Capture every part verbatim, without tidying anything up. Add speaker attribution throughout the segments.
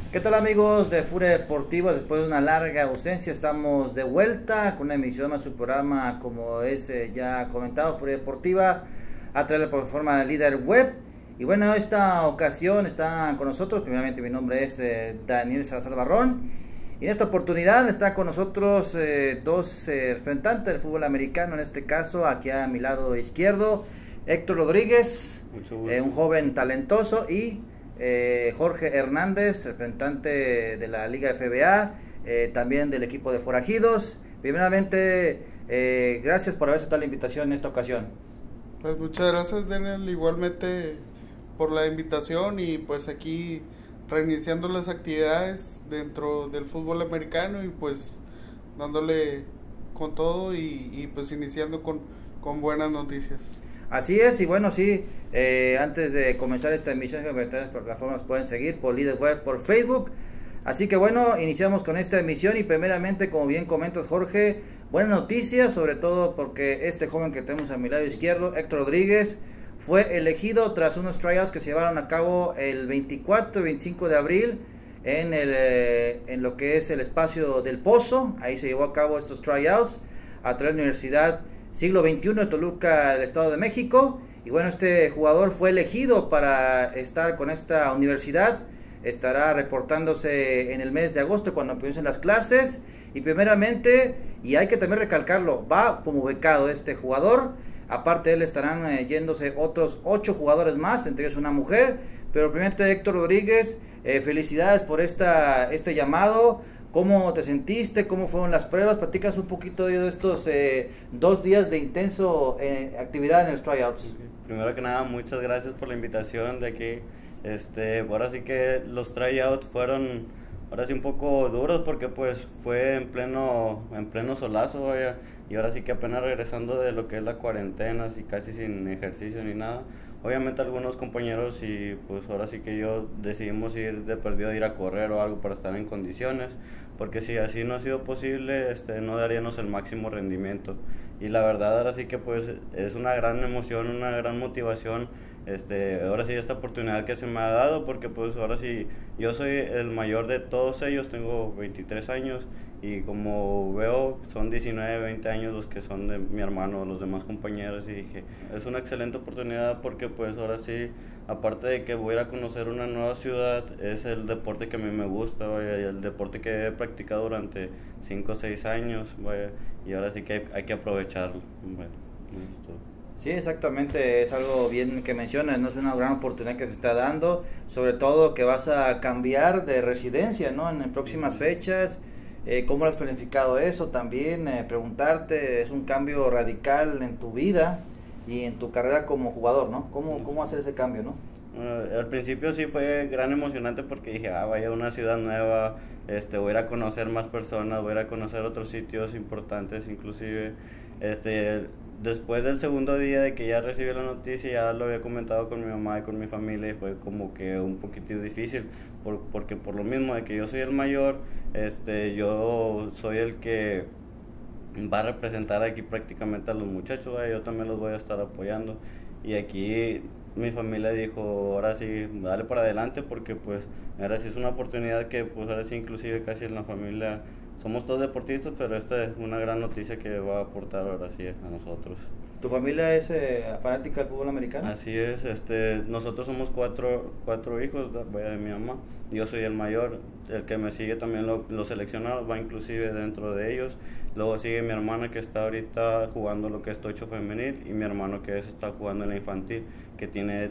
Speaker 1: ¿Qué tal, amigos de Furia Deportiva? Después de una larga ausencia estamos de vuelta con una emisión a su programa, como es eh, ya comentado, Furia Deportiva, a través de la plataforma Líder Web. Y bueno, esta ocasión está con nosotros, primeramente mi nombre es eh, Daniel Salazar Barrón, y en esta oportunidad está con nosotros eh, dos eh, representantes del fútbol americano, en este caso aquí a mi lado izquierdo, Héctor Rodríguez, eh, un joven talentoso, y Eh, Jorge Hernández, representante de la Liga F B A, eh, también del equipo de Forajidos. Primeramente, eh, gracias por haber aceptado la invitación en esta ocasión.
Speaker 2: Pues muchas gracias, Daniel, igualmente por la invitación, y pues aquí reiniciando las actividades dentro del fútbol americano y pues dándole con todo y, y pues iniciando con, con buenas noticias.
Speaker 1: Así es, y bueno, sí, eh, antes de comenzar esta emisión, en las plataformas pueden seguir por Líder Web, por Facebook. Así que bueno, iniciamos con esta emisión y primeramente, como bien comentas, Jorge, buenas noticias, sobre todo porque este joven que tenemos a mi lado izquierdo, Héctor Rodríguez, fue elegido tras unos tryouts que se llevaron a cabo el veinticuatro y veinticinco de abril en, el, eh, en lo que es el espacio del Pozo. Ahí se llevó a cabo estos tryouts a través de la Universidad Siglo veintiuno de Toluca, el Estado de México. Y bueno, este jugador fue elegido para estar con esta universidad. Estará reportándose en el mes de agosto cuando empiecen las clases. Y primeramente, y hay que también recalcarlo, va como becado este jugador. Aparte de él estarán eh, yéndose otros ocho jugadores más, entre ellos una mujer. Pero primeramente, Héctor Rodríguez, eh, felicidades por esta, este llamado. ¿Cómo te sentiste? ¿Cómo fueron las pruebas? Platícanos un poquito de estos eh, dos días de intenso eh, actividad en los tryouts.
Speaker 3: Primero que nada, muchas gracias por la invitación de aquí. Este, ahora sí que los tryouts fueron, ahora sí un poco duros porque pues fue en pleno, en pleno solazo, vaya, y ahora sí que apenas regresando de lo que es la cuarentena, así casi sin ejercicio ni nada. Obviamente algunos compañeros y pues ahora sí que yo decidimos ir de perdido, ir a correr o algo para estar en condiciones, porque si así no ha sido posible, este, no daríamos el máximo rendimiento. Y la verdad ahora sí que pues es una gran emoción, una gran motivación, este, ahora sí esta oportunidad que se me ha dado, porque pues ahora sí yo soy el mayor de todos ellos, tengo veintitrés años, y como veo son diecinueve, veinte años los que son de mi hermano, los demás compañeros, y dije, es una excelente oportunidad porque pues ahora sí, aparte de que voy a ir a conocer una nueva ciudad, es el deporte que a mí me gusta, vaya, y el deporte que he practicado durante cinco o seis años, vaya, y ahora sí que hay, hay que aprovecharlo. Bueno, esto.
Speaker 1: Sí, exactamente, es algo bien que mencionas, no es una gran oportunidad que se está dando, sobre todo que vas a cambiar de residencia, ¿no? En próximas fechas. Eh, ¿Cómo lo has planificado eso? También eh, preguntarte, es un cambio radical en tu vida y en tu carrera como jugador, ¿no? ¿Cómo, cómo hacer ese cambio, no?
Speaker 3: Uh, al principio sí fue gran emocionante porque dije, ah, vaya a una ciudad nueva, este, voy a ir a conocer más personas, voy a ir a conocer otros sitios importantes inclusive. Este, después del segundo día de que ya recibí la noticia, ya lo había comentado con mi mamá y con mi familia, y fue como que un poquitito difícil, por, porque por lo mismo de que yo soy el mayor, este, yo soy el que va a representar aquí prácticamente a los muchachos, ¿vale? Yo también los voy a estar apoyando, y aquí mi familia dijo, ahora sí, dale para adelante, porque pues ahora sí es una oportunidad que pues ahora sí inclusive casi en la familia somos todos deportistas, pero esta es una gran noticia que va a aportar ahora sí a nosotros.
Speaker 1: ¿Tu familia es eh, fanática del fútbol americano?
Speaker 3: Así es, este, nosotros somos cuatro, cuatro hijos de, de mi mamá, yo soy el mayor, el que me sigue también lo, lo seleccionados, va inclusive dentro de ellos, luego sigue mi hermana que está ahorita jugando lo que es tocho femenil, y mi hermano que es, está jugando en la infantil, que tiene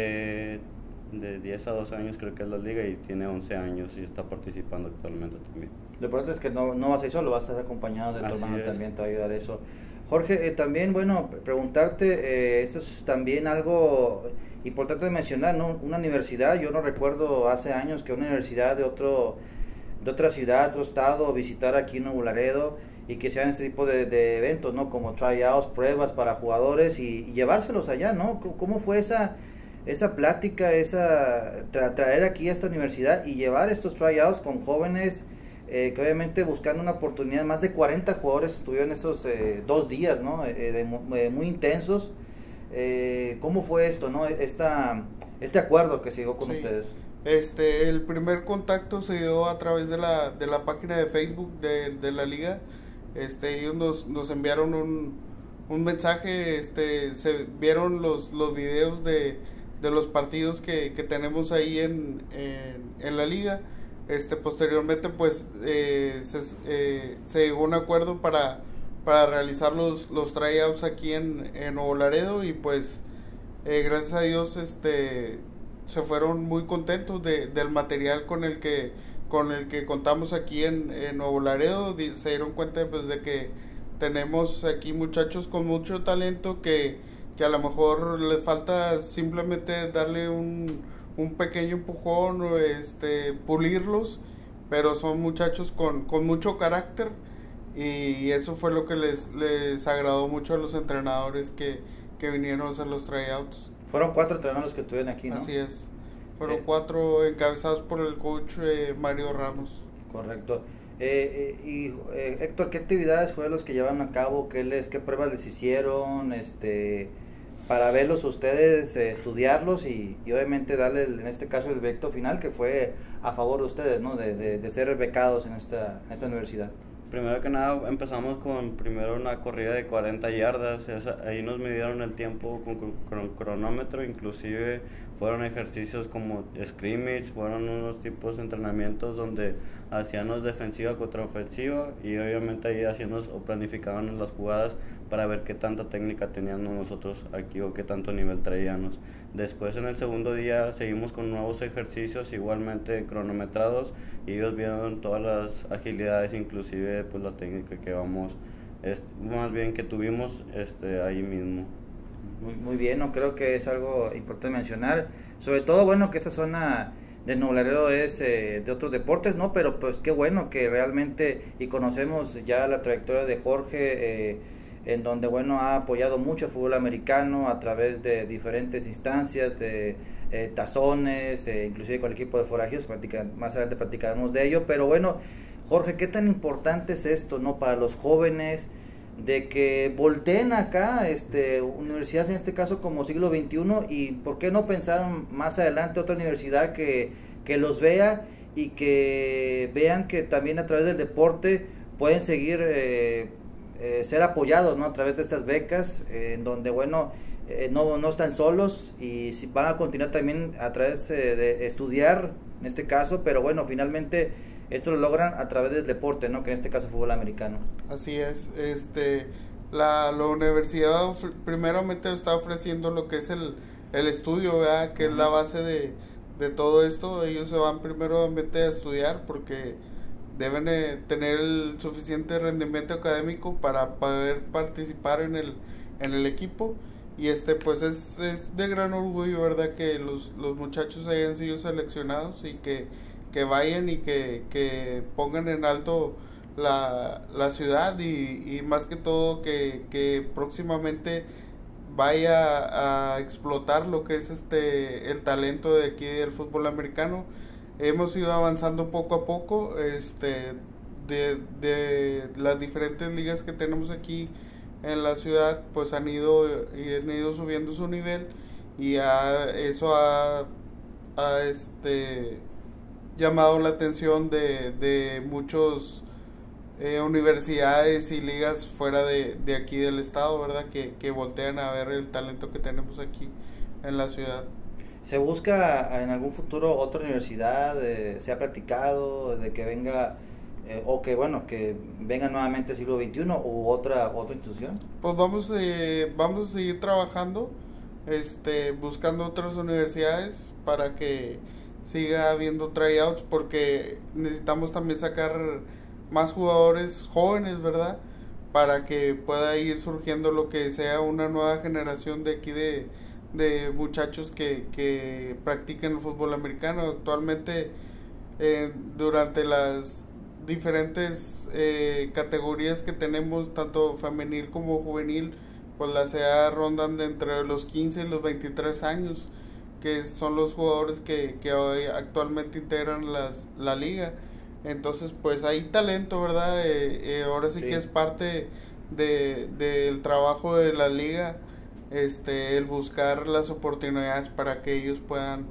Speaker 3: de, de diez a doce años creo que es la liga, y tiene once años y está participando actualmente también.
Speaker 1: Lo importante es que no, no vas a ir solo, vas a estar acompañado de tu
Speaker 3: Así
Speaker 1: hermano,
Speaker 3: es.
Speaker 1: también te va a ayudar eso. Jorge, eh, también, bueno, preguntarte, eh, esto es también algo importante de mencionar, ¿no? Una universidad, yo no recuerdo hace años que una universidad de otro de otra ciudad, otro estado, visitar aquí en Nuevo Laredo y que sean este tipo de, de eventos, ¿no? Como tryouts, pruebas para jugadores y, y llevárselos allá, ¿no? ¿Cómo fue esa esa plática, esa tra traer aquí a esta universidad y llevar estos tryouts con jóvenes eh, que obviamente buscando una oportunidad? Más de cuarenta jugadores estuvieron esos eh, dos días, ¿no? Eh, de, eh, muy intensos. Eh, ¿Cómo fue esto, no? Esta, este acuerdo que se llegó con
Speaker 2: sí.
Speaker 1: ustedes.
Speaker 2: Este, el primer contacto se dio a través de la, de la página de Facebook de, de la liga. Este, ellos nos, nos enviaron un, un mensaje, este, se vieron los, los videos de, de los partidos que, que tenemos ahí en, en, en la liga. Este, posteriormente pues eh, se, eh, se llegó a un acuerdo para, para realizar los, los tryouts aquí en, en Nuevo Laredo, y pues eh, gracias a Dios este se fueron muy contentos de, del material con el que con el que contamos aquí en, en Nuevo Laredo. Se dieron cuenta pues de que tenemos aquí muchachos con mucho talento que, que a lo mejor les falta simplemente darle un, un pequeño empujón, o este, pulirlos, pero son muchachos con, con mucho carácter, y eso fue lo que les, les agradó mucho a los entrenadores que, que vinieron a hacer los tryouts.
Speaker 1: Fueron cuatro entrenadores que estuvieron aquí, ¿no?
Speaker 2: Así es. Fueron
Speaker 1: eh,
Speaker 2: cuatro encabezados por el coach eh, Mario Ramos.
Speaker 1: Correcto. Eh, eh, y eh, Héctor, ¿qué actividades fueron los que llevaron a cabo? ¿Qué les, qué pruebas les hicieron? Este, para verlos ustedes, eh, estudiarlos y, y obviamente darle, el, en este caso, el veredicto final que fue a favor de ustedes, ¿no? De, de, de ser becados en esta, en esta universidad.
Speaker 3: Primero que nada empezamos con primero una corrida de cuarenta yardas, esa, ahí nos midieron el tiempo con, con, con cronómetro, inclusive fueron ejercicios como scrimmage, fueron unos tipos de entrenamientos donde hacíamos defensiva contra ofensiva, y obviamente ahí hacíamos o planificaban las jugadas para ver qué tanta técnica teníamos nosotros aquí o qué tanto nivel traíamos. Después en el segundo día seguimos con nuevos ejercicios igualmente cronometrados, y ellos vieron todas las agilidades, inclusive pues la técnica que vamos, es, más bien que tuvimos este, ahí mismo.
Speaker 1: Muy, muy bien, no creo que es algo importante mencionar, sobre todo bueno que esta zona de Nuevo Laredo es eh, de otros deportes, ¿no? Pero pues qué bueno que realmente, y conocemos ya la trayectoria de Jorge, eh, en donde bueno ha apoyado mucho el fútbol americano a través de diferentes instancias, de eh, tazones, eh, inclusive con el equipo de forajios, más adelante platicaremos de ello. Pero bueno, Jorge, ¿qué tan importante es esto, no, para los jóvenes, de que volteen acá este, universidades en este caso como Siglo veintiuno, y por qué no pensar más adelante otra universidad que, que los vea y que vean que también a través del deporte pueden seguir eh, eh, ser apoyados, ¿no? A través de estas becas, eh, en donde bueno eh, no, no están solos, y si van a continuar también a través eh, de estudiar en este caso, pero bueno, finalmente esto lo logran a través del deporte, ¿no? Que en este caso fútbol americano.
Speaker 2: Así es. Este, la, la universidad primeramente está ofreciendo lo que es el, el estudio, ¿verdad? Que uh-huh. es la base de, de todo esto. Ellos se van primeramente a estudiar porque deben de tener el suficiente rendimiento académico para poder participar en el, en el equipo. Y este pues es, es de gran orgullo, ¿verdad? Que los, los muchachos hayan sido seleccionados y que que vayan y que, que pongan en alto la, la ciudad, y, y más que todo que, que próximamente vaya a explotar lo que es este el talento de aquí del fútbol americano. Hemos ido avanzando poco a poco este de, de las diferentes ligas que tenemos aquí en la ciudad, pues han ido, han ido subiendo su nivel, y a, eso ha, ha este llamado la atención de, de muchos eh, universidades y ligas fuera de, de aquí del estado, ¿verdad? Que, que voltean a ver el talento que tenemos aquí en la ciudad.
Speaker 1: ¿Se busca en algún futuro otra universidad? Eh, ¿Se ha platicado de que venga eh, o que bueno que venga nuevamente Siglo veintiuno u otra otra institución?
Speaker 2: Pues vamos eh, vamos a seguir trabajando, este buscando otras universidades para que siga habiendo tryouts, porque necesitamos también sacar más jugadores jóvenes, ¿verdad? Para que pueda ir surgiendo lo que sea una nueva generación de aquí de, de muchachos que, que practiquen el fútbol americano. Actualmente eh, durante las diferentes eh, categorías que tenemos, tanto femenil como juvenil, pues las edades rondan de entre los quince y los veintitrés años, que son los jugadores que, que hoy actualmente integran las, la liga. Entonces pues hay talento, ¿verdad? Eh, eh, ahora sí, sí que es parte de del trabajo de la liga, este el buscar las oportunidades para que ellos puedan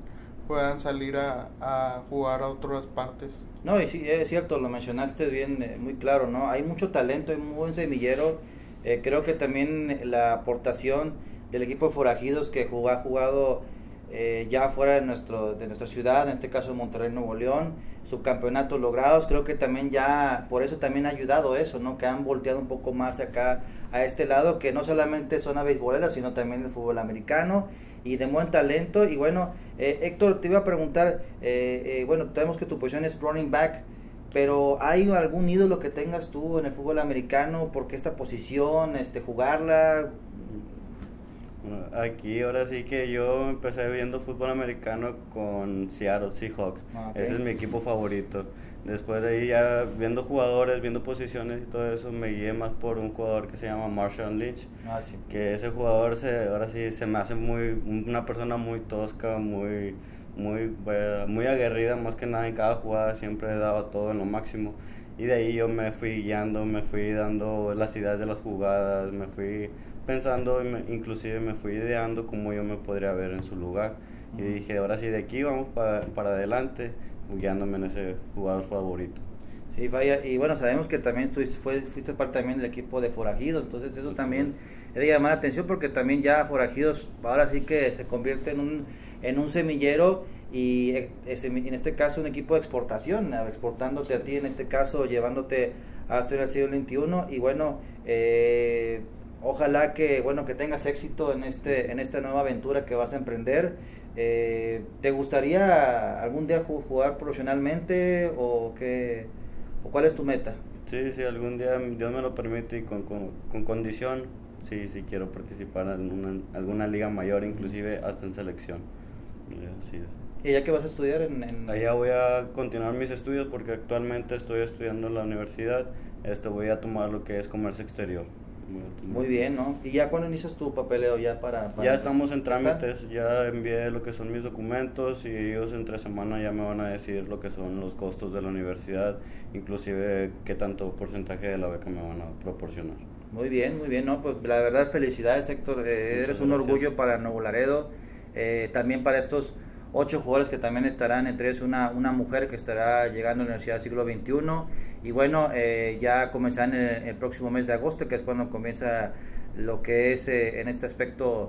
Speaker 2: puedan salir a, a jugar a otras partes.
Speaker 1: No, y sí, es cierto, lo mencionaste bien, eh, muy claro, ¿no? Hay mucho talento, hay muy buen semillero. Eh, creo que también la aportación del equipo de Forajidos que jugó, ha jugado eh, ya fuera de, nuestro, de nuestra ciudad, en este caso Monterrey, Nuevo León, subcampeonatos logrados, creo que también ya, por eso también ha ayudado eso, ¿no? Que han volteado un poco más acá a este lado, que no solamente zona beisbolera, sino también el fútbol americano, y de buen talento. Y bueno, eh, Héctor, te iba a preguntar, eh, eh, bueno, sabemos que tu posición es running back, pero ¿hay algún ídolo que tengas tú en el fútbol americano? ¿Por qué esta posición, este, jugarla?
Speaker 3: Bueno, aquí ahora sí que yo empecé viendo fútbol americano con Seattle Seahawks.
Speaker 1: Ah, okay.
Speaker 3: Ese es mi equipo favorito. Después de ahí ya viendo jugadores, viendo posiciones y todo eso, me guié más por un jugador que se llama Marshawn Lynch.
Speaker 1: Ah, sí.
Speaker 3: Que ese jugador se, ahora sí se me hace muy una persona muy tosca, muy muy muy aguerrida, más que nada en cada jugada siempre daba todo en lo máximo. Y de ahí yo me fui guiando, me fui dando las ideas de las jugadas, me fui pensando, y me, inclusive me fui ideando cómo yo me podría ver en su lugar. Y dije, ahora sí, de aquí vamos para, para adelante, guiándome en ese jugador favorito.
Speaker 1: Sí, vaya, y bueno, sabemos que también tú fue, fuiste parte también del equipo de Forajidos, entonces eso también es de llamar la atención, porque también ya Forajidos ahora sí que se convierte en un, en un semillero, y ese, en este caso un equipo de exportación, exportándote a ti, en este caso llevándote hasta el siglo veintiuno. Y bueno, eh, ojalá que bueno que tengas éxito en este en esta nueva aventura que vas a emprender. Eh, ¿Te gustaría algún día jugar profesionalmente o qué, o cuál es tu meta?
Speaker 3: Sí, sí, algún día Dios me lo permite y con, con, con condición, sí, sí quiero participar en una, alguna liga mayor, inclusive hasta en selección. Así es.
Speaker 1: ¿Y ya que vas a estudiar en, en...?
Speaker 3: Allá voy a continuar mis estudios porque actualmente estoy estudiando en la universidad. Este, voy a tomar lo que es comercio exterior.
Speaker 1: Muy bien, ¿no? ¿Y ya cuándo inicias tu papeleo ya para...? para
Speaker 3: ya estamos en trámites, ¿está? Ya envié lo que son mis documentos y ellos entre semana ya me van a decir lo que son los costos de la universidad, inclusive qué tanto porcentaje de la beca me van a proporcionar.
Speaker 1: Muy bien, muy bien, ¿no? Pues la verdad, felicidades, Héctor, eh, eres un
Speaker 3: gracias.
Speaker 1: Orgullo para Nuevo Laredo, eh, también para estos ocho jugadores que también estarán, entre ellos una, una mujer que estará llegando a la Universidad del Siglo veintiuno. Y bueno, eh, ya comenzarán el, el próximo mes de agosto, que es cuando comienza lo que es eh, en este aspecto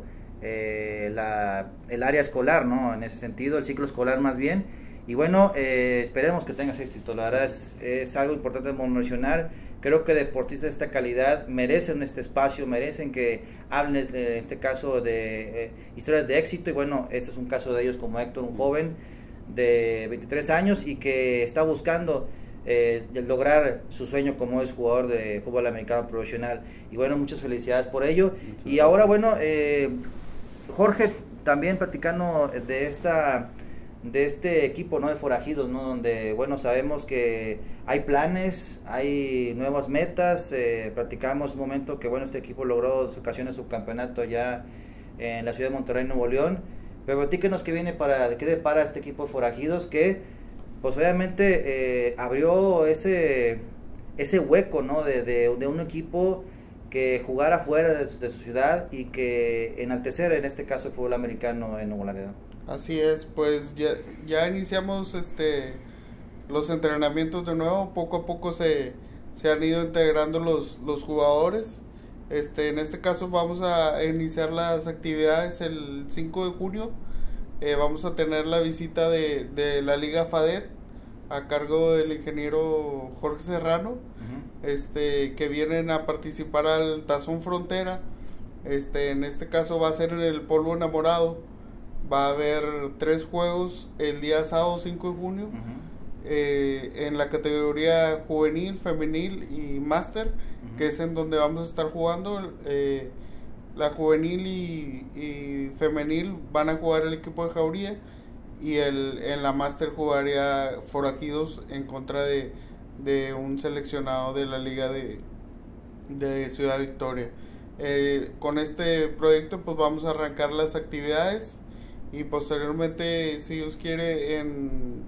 Speaker 1: eh, la, el área escolar, ¿no? En ese sentido, el ciclo escolar más bien. Y bueno, eh, esperemos que tengas éxito. La verdad es, es algo importante mencionar. Creo que deportistas de esta calidad merecen este espacio, merecen que hablen en este caso de eh, historias de éxito. Y bueno, este es un caso de ellos, como Héctor, un joven de veintitrés años y que está buscando eh, lograr su sueño como es jugador de fútbol americano profesional. Y bueno, muchas felicidades por ello. Muchas y ahora, bueno, eh, Jorge, también platicando de esta... de este equipo, ¿no? De Forajidos, ¿no? Donde, bueno, sabemos que hay planes, hay nuevas metas. Eh, platicamos un momento que, bueno, este equipo logró dos ocasiones subcampeonato ya en la ciudad de Monterrey, Nuevo León. Pero platíquenos qué viene para, qué depara este equipo de Forajidos, que pues obviamente eh, abrió ese ese hueco, ¿no? De, de, de un equipo que jugara fuera de su, de su ciudad y que enaltecer en este caso el fútbol americano en Nuevo Laredo.
Speaker 2: Así es, pues ya, ya iniciamos este los entrenamientos de nuevo, poco a poco se, se han ido integrando los, los jugadores. Este, en este caso vamos a iniciar las actividades el cinco de junio. Eh, vamos a tener la visita de, de la Liga FADET a cargo del ingeniero Jorge Serrano, uh-huh. este, que vienen a participar al Tazón Frontera. Este, en este caso va a ser en el Polvo Enamorado. Va a haber tres juegos el día sábado cinco de junio, uh-huh. eh, en la categoría juvenil, femenil y máster, uh-huh. que es en donde vamos a estar jugando. Eh, la juvenil y, y femenil van a jugar el equipo de Jauría, y el, en la máster jugaría Forajidos en contra de, de un seleccionado de la liga de, de Ciudad Victoria. Eh, con este proyecto pues vamos a arrancar las actividades. Y posteriormente, si Dios quiere, en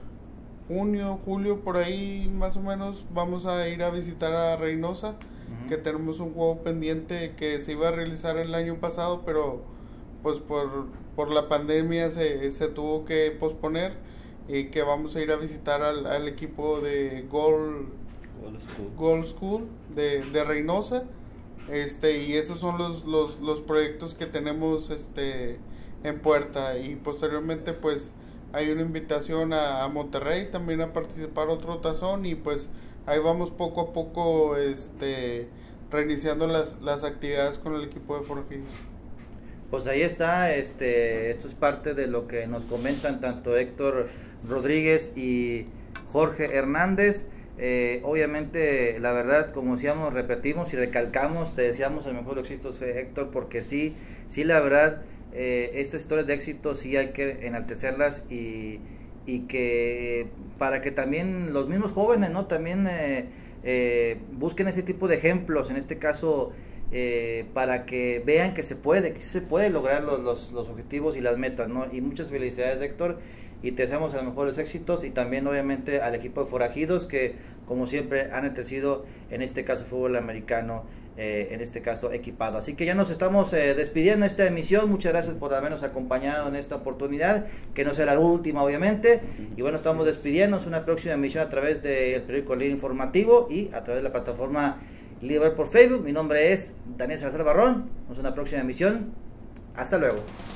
Speaker 2: junio, julio, por ahí más o menos, vamos a ir a visitar a Reynosa, uh-huh. que tenemos un juego pendiente que se iba a realizar el año pasado, pero pues por, por la pandemia se, se tuvo que posponer, y que vamos a ir a visitar al, al equipo de Gold,
Speaker 3: Gold School,
Speaker 2: Gold School de, de Reynosa. Este, y esos son los, los, los proyectos que tenemos este, en puerta, y posteriormente pues hay una invitación a, a Monterrey también a participar otro tazón, y pues ahí vamos poco a poco este, reiniciando las, las actividades con el equipo de Forajidos.
Speaker 1: Pues ahí está, este, esto es parte de lo que nos comentan tanto Héctor Rodríguez y Jorge Hernández. Eh, obviamente, la verdad, como decíamos, repetimos y recalcamos, te deseamos el mejor éxito, Héctor, porque sí, sí, la verdad, eh, estas historias de éxito sí hay que enaltecerlas, y, y que para que también los mismos jóvenes, ¿no? También eh, eh, busquen ese tipo de ejemplos, en este caso, eh, para que vean que se puede, que se puede lograr los, los, los objetivos y las metas, ¿no? Y muchas felicidades, Héctor, y te deseamos los mejores éxitos, y también obviamente al equipo de Forajidos, que como siempre han entrecido en este caso fútbol americano, eh, en este caso equipado. Así que ya nos estamos eh, despidiendo de esta emisión. Muchas gracias por habernos acompañado en esta oportunidad, que no será la última obviamente, y bueno, estamos despidiéndonos. Una próxima emisión a través del periódico Líder Informativo y a través de la plataforma Líder por Facebook. Mi nombre es Daniel Salazar Barrón. Nos vemos en una próxima emisión. Hasta luego.